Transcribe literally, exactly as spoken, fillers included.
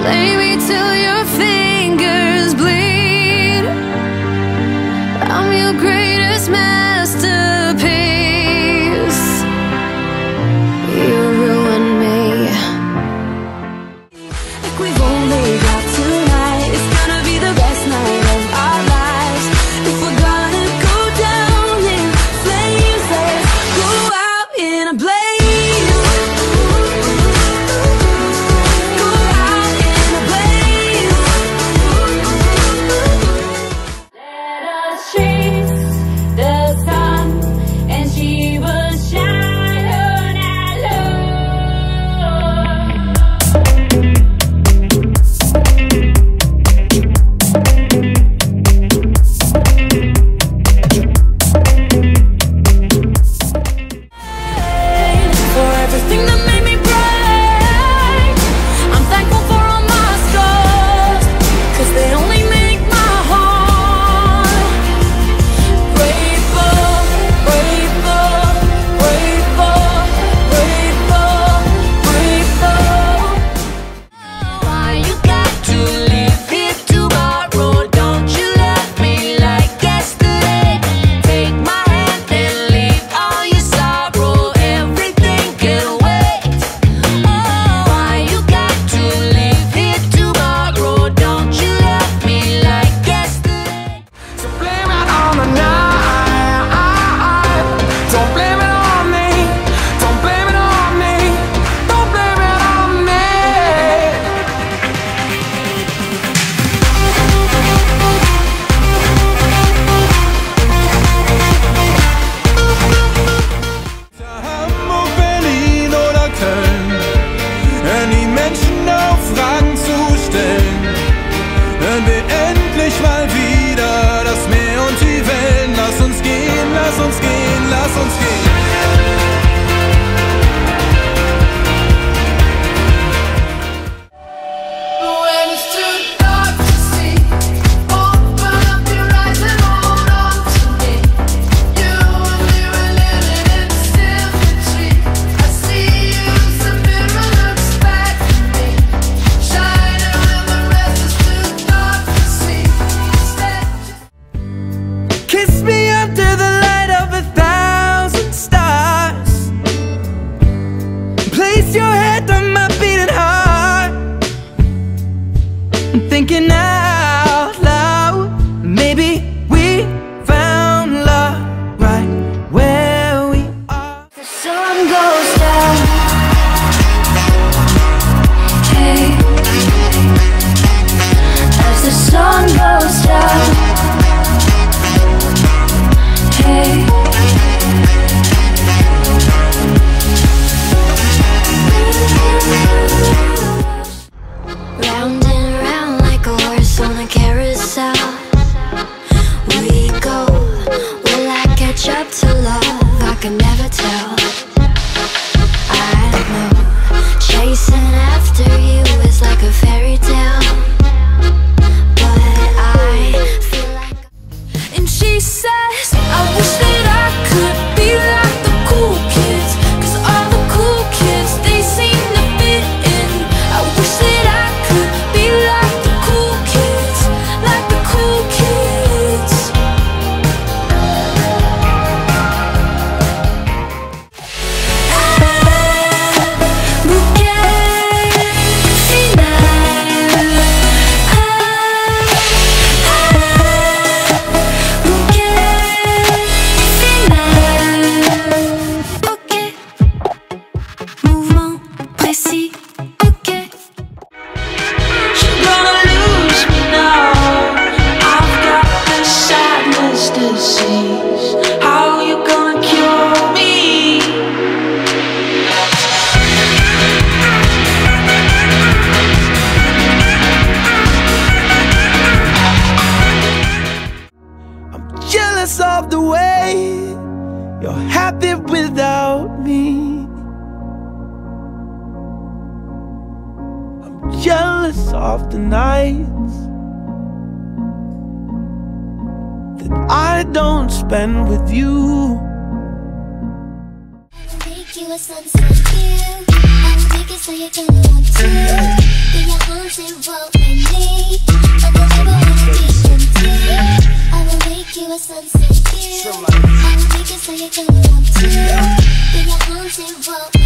Play me till your fingers bleed. I'm your greatest masterpiece. You ruined me. Like we've only got tonight. It's gonna be the best night of our lives. If we're gonna go down in flames, let's go out in a blaze. Thinking out loud, maybe we found love right where we are. The sun goes down. Hey, as the sun goes down. Hey, round and round like a horse on a carousel we go. Will I catch up to love? I can never tell. I know chasing after you is like a fairy tale, but I feel like. And she says, I wish that I could be like the cool kids, 'cause all the cool kids, they seem to fit in. I wish that I could be like the cool kids, like the cool kids. Bouquet final. Bouquet final. Ok, mouvement précis. Ok. You're gonna lose me now. I've got the sadness disease. How you gonna cure me? I'm jealous of the way you're happy without me. I'm jealous of the nights that I don't spend with you. Make you a sunset view. I'll make it so you're gonna want to. Be your arms haunted, won't let me. But the never wanna be empty. I will make you a sunset view. I will make it so you're gonna want to. Be a haunted, won't